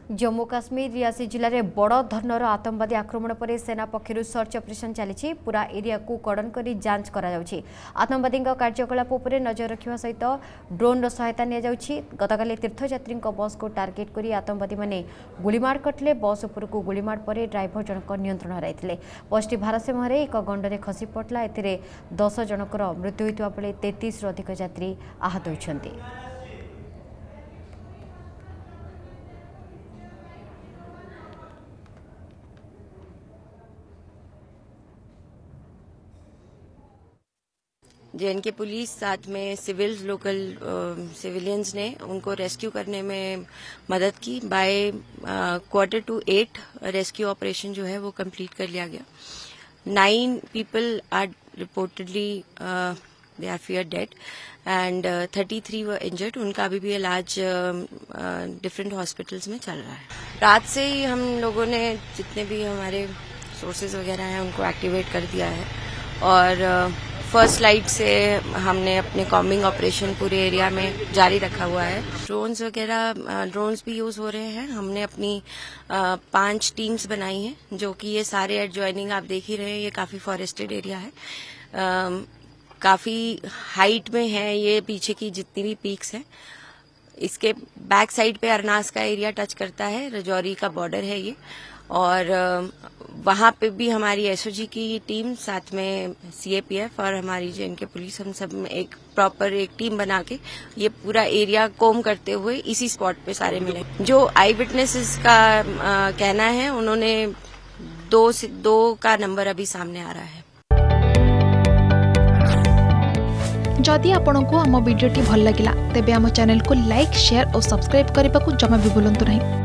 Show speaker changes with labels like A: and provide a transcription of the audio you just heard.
A: जम्मू काश्मीर रियासी जिले में बड़ धरणर आतंकवादी आक्रमण पर सेना पक्षर सर्च ऑपरेशन चली पूरा एरिया को कड़न कर जांच कर आतंकवादी कार्यकलाप उपर नजर रखा सहित ड्रोन सहायता गतकाली तीर्थयात्री बस को टार्गेट कर आतंकवादी मैंने गुलीमाड़ करते बस उपर को गुलीमाड़ पर ड्राइवर जनक नियंत्रण हराई बसटी भारसाम्य एक गंडे खसी पड़ता ए 10 जनकर मृत्यु होता बेले 33 अधिक यात्री आहत होती।
B: जेएनके पुलिस साथ में लोकल सिविलियंस ने उनको रेस्क्यू करने में मदद की। बाय 7:45 रेस्क्यू ऑपरेशन जो है वो कंप्लीट कर लिया गया। 9 people are reportedly they are fear dead and 33 were injured. उनका अभी भी इलाज डिफरेंट हॉस्पिटल्स में चल रहा है। रात से ही हम लोगों ने जितने भी हमारे सोर्सेज वगैरह हैं उनको एक्टिवेट कर दिया है और फर्स्ट लाइट से हमने अपने कॉम्बिंग ऑपरेशन पूरे एरिया में जारी रखा हुआ है। ड्रोन्स वगैरह ड्रोन्स भी यूज हो रहे हैं। हमने अपनी 5 टीम्स बनाई हैं जो कि ये सारे एडजॉइनिंग आप देख ही रहे हैं। ये काफी फॉरेस्टेड एरिया है, काफी हाइट में है। ये पीछे की जितनी भी पीक्स हैं इसके बैक साइड पे अरनास का एरिया टच करता है, रजौरी का बॉर्डर है ये। और वहां पे भी हमारी एसओजी की टीम साथ में सीएपीएफ और हमारी जेएनके पुलिस हम सब एक प्रॉपर एक टीम बना के ये पूरा एरिया कोम करते हुए इसी स्पॉट पे सारे मिले। जो आई विटनेसेस का कहना है उन्होंने 2 का नंबर अभी सामने आ रहा है।
C: जदि आपंक आम भिडी भल लगा तेब आम चैनल को लाइक शेयर और सब्सक्राइब करने को जमा भी भूलु नहीं।